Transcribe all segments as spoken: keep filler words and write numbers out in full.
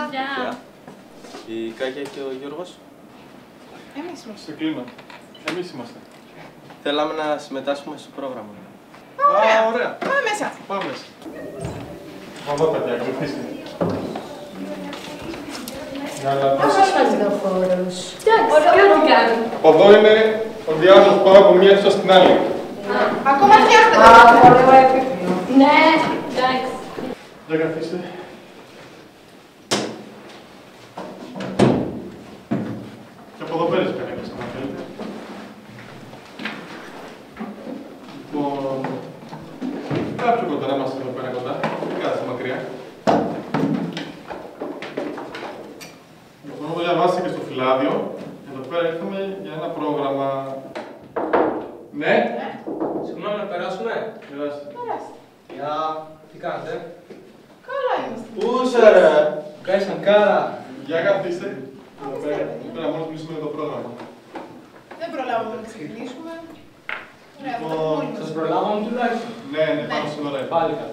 γεια. Η Κάκια και ο Γιώργος. Εμείς είμαστε. Σε κλίμα. Εμείς είμαστε. Θέλαμε να συμμετάσχουμε στο πρόγραμμα. Ωραία. Α, ωραία. Πάμε μέσα. Πάμε μέσα. Εδώ, παιδιά, καθίστε. Πώς σας φαίνεται ο χώρος? Εντάξει, ό,τι κάνει. Από εδώ είναι ο διάδρομος που πάει από μία αίθουσα στην άλλη. Ακόμα φτιάχνετε. Α, πολύ ωραίο επίπεδο. Ναι, εντάξει. Για καθίστε. Και από εδώ πέρα κανένας, αν θέλετε. Λοιπόν, κάποιο κοντά είμαστε εδώ πέρα κοντά. Δεν κάθεστε μακριά. Λοιπόν, όπως διαβάσετε και στο φυλάδιο, εδώ πέρα ήρθαμε για ένα πρόγραμμα. Ναι. Συγγνώμη, να περάσουμε. Περάστε. Περάστε. Γεια, τι κάνετε? Καλά είμαστε. Πού είσαι ρε! Κάισαν κάρα. Για καθίστε. Εδώ πέρα, εδώ πέρα μόλις μιλήσουμε για το πρόγραμμα. Δεν προλάβαμε να ξεκινήσουμε. Ωραία, θα τα Λοιπόν, πούμε όλοι Σας μας. προλάβαμε τουλάχιστον. Ναι, ναι, πάνω στην ώρα. Πάλι καλά.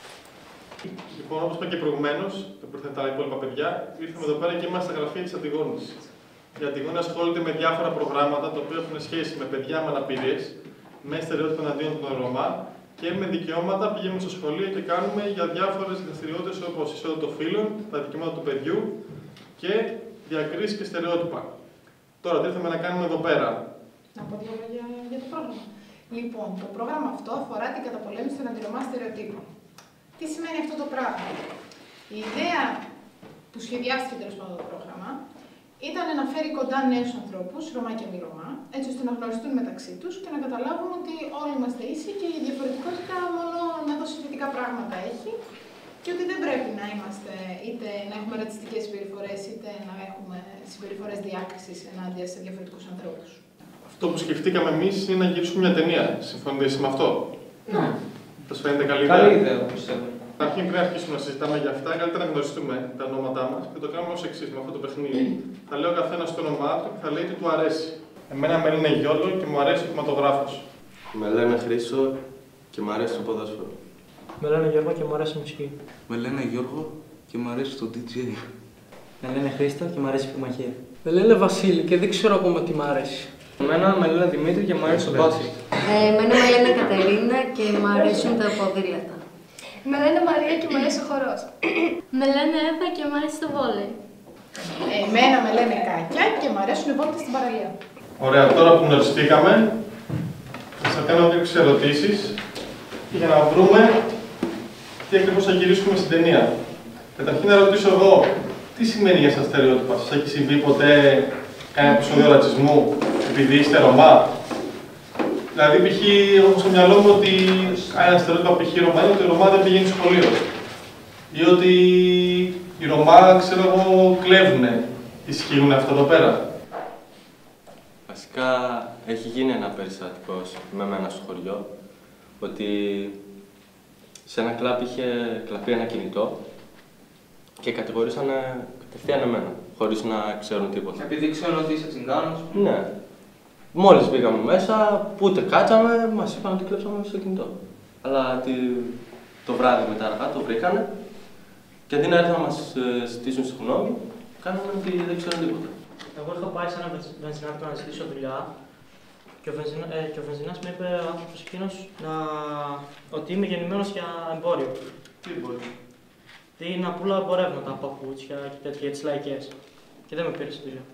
Λοιπόν, όπως είπα και προηγουμένως, το που ήρθαν τα υπόλοιπα παιδιά, ήρθαμε εδώ πέρα και είμαστε στα γραφεία της Αντιγόνης. Η Αντιγόνη ασχολείται με διάφορα προγράμματα τα οποία έχουν σχέση με παιδιά με αναπηρίες, με στερεότυπα εναντίον των Ρωμά και με δικαιώματα. Πηγαίνουμε στο σχολείο και κάνουμε για διάφορες δραστηριότητες όπως ισότητα των φύλων, τα δικαιώματα του παιδιού και διακρίσεις και στερεότυπα. Τώρα, τι ήρθαμε να κάνουμε εδώ πέρα? Να πω δύο λόγια για το πρόγραμμα. Λοιπόν, το πρόγραμμα αυτό αφορά την καταπολέμηση των αντιρωμά στερεοτύπων. Τι σημαίνει αυτό το πράγμα? Η ιδέα που σχεδιάστηκε τέλος πάντων το πρόγραμμα ήταν να φέρει κοντά νέους ανθρώπους, Ρωμά και μη Ρωμά, έτσι ώστε να γνωριστούν μεταξύ τους και να καταλάβουν ότι όλοι είμαστε ίσοι και η διαφορετικότητα μόνο να δώσει θετικά πράγματα έχει και ότι δεν πρέπει να είμαστε είτε να έχουμε ρατσιστικές συμπεριφορές είτε να έχουμε συμπεριφορές διάκρισης ενάντια σε διαφορετικούς ανθρώπους. Αυτό που σκεφτήκαμε εμείς είναι να γυρίσουμε μια ταινία. Συμφωνείτε με αυτό? Ναι. Σας φαίνεται καλή ιδέα? Καλή ιδέα, πιστεύω. Καταρχήν, πριν αρχίσουμε να συζητάμε για αυτά, καλύτερα να γνωριστούμε τα ονόματά μας και το κάνουμε ως εξής: με αυτό το παιχνίδι. Θα λέω ο καθένας το όνομά του και θα λέει τι του αρέσει. Εμένα με λένε Γιώργο και μου αρέσει ο κινηματογράφος. Με λένε Χρήστο και μου αρέσει το ποδόσφαιρο. Με λένε Γιώργο και μου αρέσει η μουσική. Με λένε Γιώργο και μου αρέσει το ντι τζέι. Με λένε Χρήστο και μου αρέσει η πυγμαχία. Με λένε Βασίλη και δεν ξέρω ακόμα τι μου αρέσει. Εμένα με λένε Δημήτρη και μου αρέσει το μπάσκετ. Ε, εμένα με λένε Κατερίνα και μου αρέσουν τα ποδήλατα. Με λένε Μαρία και μου αρέσει ο χορός. Με λένε Εύα και μου αρέσει το βόλεϊ. Εμένα με λένε Κάκια και μου αρέσουν οι βόλτες στην παραλία. Ωραία, τώρα που γνωριστήκαμε, θα σας κάνω δύο ερωτήσεις για να βρούμε τι ακριβώς θα γυρίσουμε στην ταινία. Καταρχήν να ρωτήσω εγώ, τι σημαίνει για σας στερεότυπα? Σας έχει συμβεί ποτέ κανένα επεισόδιο ρατσισμού επειδή είστε Ρωμά? Δηλαδή, π.χ. έχω στο μυαλό μου ότι ένα στερεότυπο π.χ. Ρωμά είναι ότι η Ρωμά δεν πηγαίνει σχολείο. Ή ότι οι Ρωμά, ξέρω εγώ, κλέβουνε. Ισχύουν αυτό εδώ πέρα? Βασικά έχει γίνει ένα περιστατικό με μένα στο χωριό ότι σε ένα κλαμπ είχε κλαπεί ένα κινητό και κατηγορήσανε κατευθείαν εμένα, χωρίς να ξέρουν τίποτα. Επειδή ξέρουν ότι είσαι τσιγκάνος. Ναι. Μόλις μπήκαμε μέσα, που ούτε κάτσαμε, μας είπαν ότι κλέψαμε στο κινητό. Αλλά τη... το βράδυ μετά αργά το βρήκανε και αντί να έρθουν να μας ζητήσουν συγγνώμη, κάναμε ότι δεν ξέρουν τίποτα. Εγώ είχα πάει σε ένα βενζινάδικο να ζητήσω δουλειά και ο, βενζινα... ε, και ο βενζινάς μου είπε ο άνθρωπος εκείνος να... ότι είμαι γεννημένος για εμπόριο. Τι εμπόριο? Τι να πουλάω εμπορεύματα, παπούτσια και τέτοια για τις λαϊκές. Και δεν με πήρε στη δουλειά.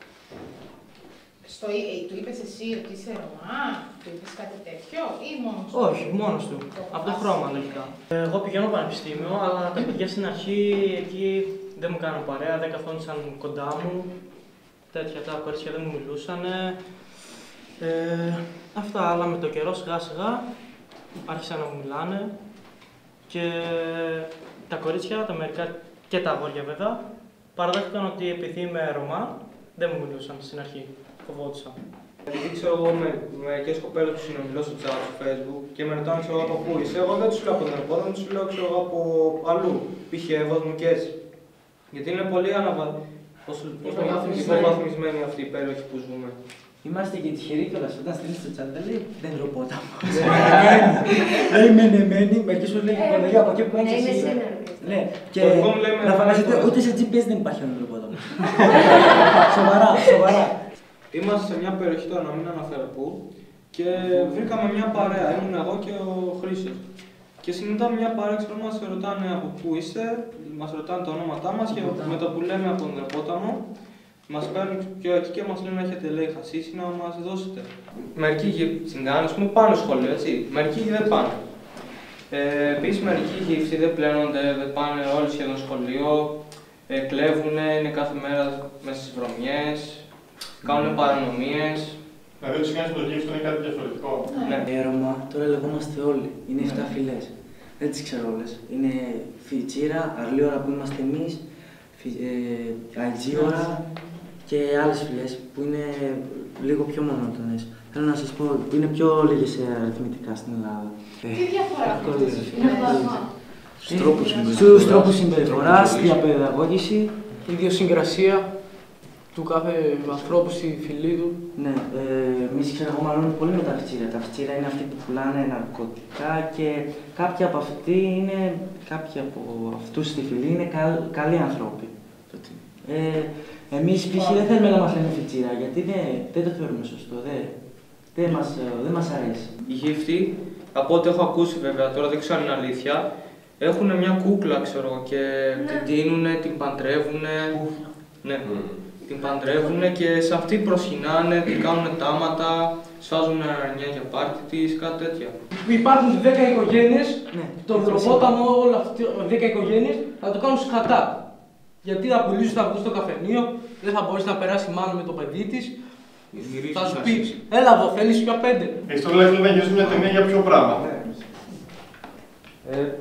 Στο, ε, του είπες εσύ ότι είσαι Ρωμά, του είπες κάτι τέτοιο ή μόνος του? Όχι, μόνος του. Από το χρώμα λογικά. Εγώ πηγαίνω πανεπιστήμιο, αλλά τα παιδιά στην αρχή εκεί δεν μου κάνουν παρέα, δεν καθόντουσαν κοντά μου. Τέτοια, τα κορίτσια δεν μου μιλούσαν. Ε, αυτά, αλλά με το καιρό σιγά σιγά άρχισαν να μου μιλάνε και τα κορίτσια, τα μερικά και τα αγόρια βέβαια, παραδέχτηκαν ότι επειδή είμαι Ρωμά, δεν μου μιλούσαν στην αρχή. Φοβόντουσαν. Επειδή ξέρω εγώ με μερικές κοπέλες που συνομιλώ στο chat στο Facebook και με ρωτάνε ξέρω από πού είσαι, εγώ δεν τους λέω από την Ερπόδα, τους λέω ξέρω εγώ από αλλού. Π.χ. Εύωσμου και έτσι. Γιατί είναι πολύ αναβα... υποβαθμισμένοι αυτοί οι υπέροχοι που ζούμε. Είμαστε και τυχεροί κιόλας. Όταν στείλεις στο chat δεν λέει δεν είναι ροπόταμο. Λέει μενεμένη, μερικές φορές λέει κονδυλία από εκεί που έχεις εσύ. Ναι, και να φανταστείτε ούτε σε τζι πι ες δεν υπάρχει ένα ροπόταμο. Σοβαρά, σοβαρά. Είμαστε σε μια περιοχή, τώρα να μην αναφέρω πού, και βρήκαμε μια παρέα. Ήμουν εγώ και ο Χρήστος. Και συναντάμε μια παρέα, ξέρω, μας ρωτάνε από πού είστε, μας ρωτάνε τα ονόματά μας και με το που λέμε από τον Ρεπόταμο, μας παίρνουν πιο εκεί και μας λένε έχετε λέει χασίσει να μας δώσετε. Μερικοί τσιγκάνοι, ας πούμε, πάνε στο σχολείο, έτσι. Μερικοί δεν πάνε. Ε, επίσης, μερικοί γύφτοι δεν πλένονται, δεν πάνε όλοι σχεδόν σχολείο, ε, κλέβουνε, είναι κάθε μέρα μέσα στις βρωμιές, κάνουν παρανομίες. Δηλαδή, ο τσιγκάνης με το γύφτο είναι κάτι διαφορετικό. Ναι. Ε, Ρωμά, τώρα λεγόμαστε όλοι. Είναι εφτά φυλές. Δεν τις ξέρω όλες. Είναι Φιτσίρα, Αρλίωρα που είμαστε εμείς, ε, Αιτζίωρα και άλλες φυλές που είναι λίγο πιο μονότονες. Θέλω να σας πω που είναι πιο λίγες αριθμητικά στην Ελλάδα. Τι διαφορά έχει? Στους τρόπους συμπεριφοράς, διαπαιδαγώγηση, ιδιοσυγκρασία του κάθε ανθρώπου στη φυλή του. Ναι, ε, εμείς ξέρω μάλλον πολύ με τα φτσίρα. Τα φτσίρα είναι αυτοί που πουλάνε ναρκωτικά και κάποιοι από αυτοί είναι, κάποιοι από αυτούς στη φυλή είναι καλ, καλοί άνθρωποι. Ε, εμείς π.χ. δεν θέλουμε να μας λένε φτσίρα γιατί δεν, δεν το θεωρούμε σωστό, δεν, δεν, μας, δεν μας αρέσει. Οι γύφτοι, από ό,τι έχω ακούσει βέβαια, τώρα δεν ξέρω αν είναι αλήθεια, έχουν μια κούκλα ξέρω και ναι. την τείνουνε, την παντρεύουνε. Ναι. Mm. Την παντρεύουνε και σε αυτή προσκυνάνε, την κάνουν τάματα, σφάζουν αρνιά για πάρτι της, κάτι τέτοια. Υπάρχουν δέκα οικογένειες, ναι. το Ροπόταμο, όλα αυτές δέκα οικογένειες θα το κάνουν σκατά. Γιατί θα πουλήσουν, θα βγουν στο καφενείο, δεν θα μπορέσει να περάσει μάλλον με το παιδί της. Θα σου πει, έλα εδώ, θέλεις πια πέντε. Έχεις τώρα λέει να γυρίσουμε μια ταινία για ποιο πράγμα. Ε,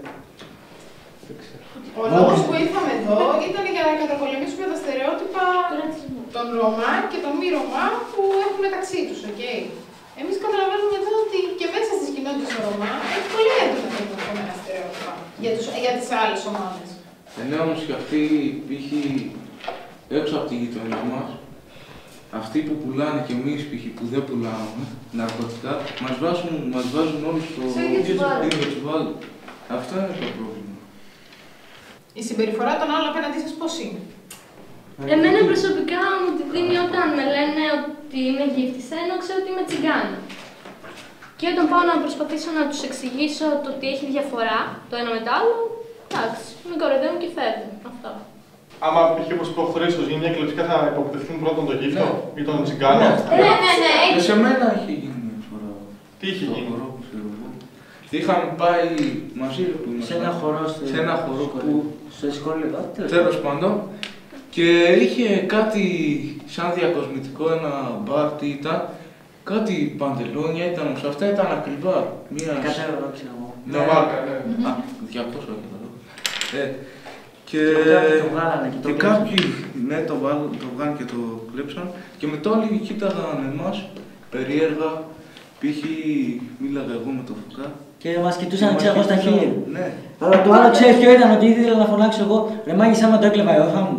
Ο λόγος που ήρθαμε εδώ ήταν για να καταπολεμήσουμε τα στερεότυπα των Ρωμά και των μη Ρωμά που έχουν μεταξύ τους, okay. Εμείς καταλαβαίνουμε εδώ ότι και μέσα στις κοινότητες των Ρωμά έχει πολύ έντονα τα στερεότυπα για, τους, για τις άλλες ομάδες. Ε, ναι, όμως και αυτοί π.χ. έξω από τη γειτονιά μας, αυτοί που πουλάνε και εμείς π.χ. που δεν πουλάμε ναρκωτικά, μας βάζουν, μας βάζουν όλους στο ίδιο τσουβάλι. Αυτό είναι το πρόβλημα. Η συμπεριφορά των άλλων απέναντί σας πώς είναι? Εμένα προσωπικά μου τη δίνει όταν με λένε ότι είμαι γύφτισσα, ενώ ξέρω ότι είμαι τσιγκάνα. Και όταν πάω να προσπαθήσω να τους εξηγήσω το ότι έχει διαφορά το ένα με το άλλο, εντάξει, με κοροϊδεύουν και φεύγουν. Αυτό. Άμα π.χ. όπως είπε ο Χρήστος γίνει μια κλεψικά θα υποπτευθούν πρώτον τον γύφτο ή τον τσιγκάνο. Ναι, ναι, ναι. Και σε μένα είχε γίνει μια φορά. Τι είχε γίνει? Είχαμε πάει μαζί που σε ένα χορό, σε ένα χορό που στο σχολείο, τέλος πάντων, και είχε κάτι σαν διακοσμητικό, ένα μπαρ, τι ήταν, κάτι παντελόνια ήταν, όμως αυτά ήταν ακριβά. Μία... Κάτα ευρώ, ξέρω εγώ. Ναι, ναι. Α, διακόσια ευρώ. Ε, και το βγάλανε και το και κάποιοι, ναι, το βγάλανε και το κλέψαν και μετά όλοι κοίταγαν εμάς, περίεργα, π.χ. μίλαγα εγώ με το Φουκά. Και μας κοιτούσαν ξέρω στα χείλη. Ναι. Αλλά το άλλο ξέρεις ποιο ήταν, ότι ήθελα να φωνάξω εγώ ρε μάγισσα άμα το έκλεβα εγώ θα μου.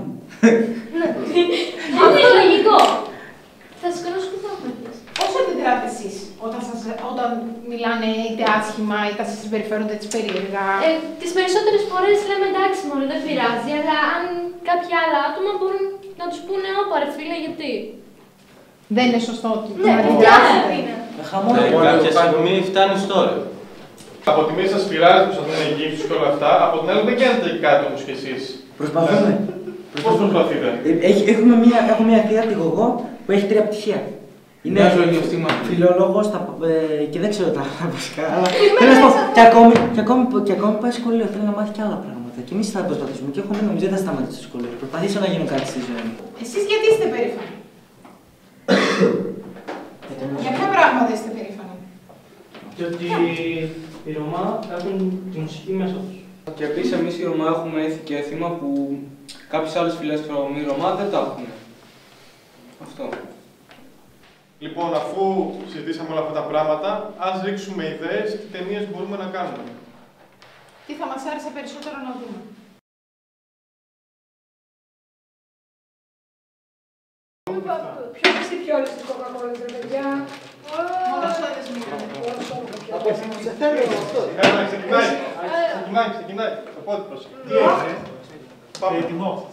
Αυτό είναι λογικό. Θα σηκώνω σκουφάκια. Πόσο αντιδράτε εσείς όταν, σας, όταν μιλάνε είτε άσχημα είτε σας συμπεριφέρονται έτσι περίεργα? Ε, τις περισσότερες φορές λέμε εντάξει μωρέ δεν πειράζει, αλλά αν κάποια άλλα άτομα μπορούν να τους πούνε όπα ρε φίλε γιατί. Δεν είναι σωστό ότι ναι, να αντιδράσετε. Κάποια στιγμή φτάνει στο όριο. Από τη μία σας πειράζει που σας δίνουν οι γύφτους και όλα αυτά, από την άλλη δεν κάνετε κάτι όμως κι εσείς. Προσπαθούμε. Πώς προσπαθείτε? Έχουμε μια, έχω μια θεία τη Γογό που έχει τρία πτυχία. Είναι φιλόλογος ε, και δεν ξέρω τα άλλα βασικά, αλλά θέλω να σου πω, και ακόμη, και, ακόμη, και ακόμη πάει σχολείο, θέλει να μάθει και άλλα πράγματα. Και εμείς θα προσπαθήσουμε και έχω μείνει, νομίζω δεν θα σταματήσω στο σχολείο. Προσπαθήσω να γίνω κάτι στη ζωή μου. Εσείς γιατί είστε περήφανοι? Για ποια πράγματα είστε περήφανοι? Γιατί οι Ρωμά έχουν τη μουσική μέσα τους. Και επίσης εμείς οι Ρωμά έχουμε ήθη και έθιμα που κάποιες άλλες φυλές μη Ρωμά δεν τα έχουν. Αυτό. Λοιπόν, αφού συζητήσαμε όλα αυτά τα πράγματα, ας ρίξουμε ιδέες τι ταινίες μπορούμε να κάνουμε. Τι θα μας άρεσε περισσότερο να δούμε? Ποιος είσαι πιο όλες τις κοκακόλες, ρε παιδιά. Σε θέλω αυτό. Ξεκινάει, ξεκινάει, ξεκινάει. Το πόδι προς. Τι έγινε. Πάμε. Έτοιμο.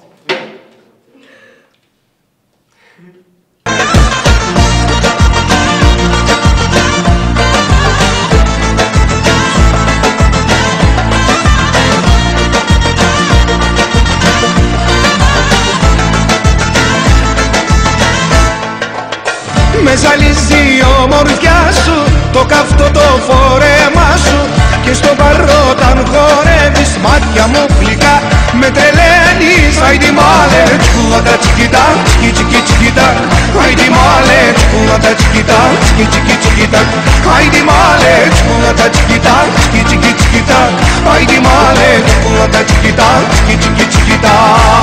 Με ζαλίζει η ομορφιά σου, το καυτό το φόρεμά σου και στο παρόταν χορεύεις μάτια μου γλυκά με τρελαίνεις. Άιντι μάλε τσικουλάτα τσικιτά, τσικι τσικι τσικιτά. Άιντι μάλε τσικουλάτα τσικιτά, τσικι τσικι τσικιτά. Άιντι μάλε τσικουλάτα τσικιτά, τσικι τσικι τσικιτά. Άιντι μάλε τσικουλάτα τσικιτά, τσικι τσικι τσικιτά.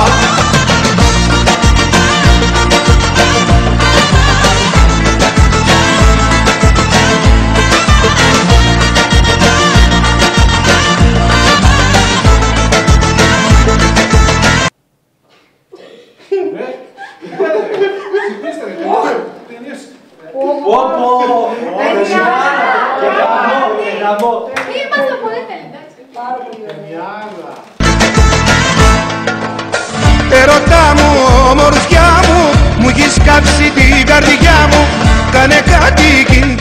Είμαστε πολύ τέλειοι, εντάξει. Πάρα πολύ ωραία. Ερωτά μου, ομορφιά μου, μου έχεις κάψει την καρδιά μου. Κάνε κάτι,